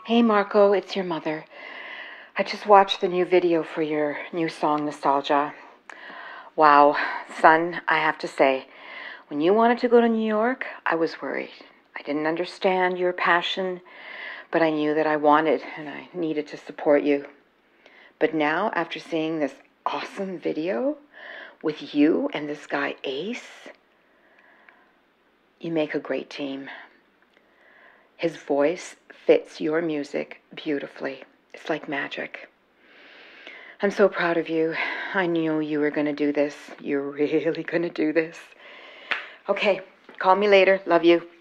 Hey Marco, it's your mother. I just watched the new video for your new song, Nostalgia. Wow, son, I have to say, when you wanted to go to New York, I was worried. I didn't understand your passion, but I knew that I wanted and I needed to support you. But now, after seeing this awesome video with you and this guy Ace, you make a great team. His voice fits your music beautifully. It's like magic. I'm so proud of you. I knew you were going to do this. You're really going to do this. Okay, call me later. Love you.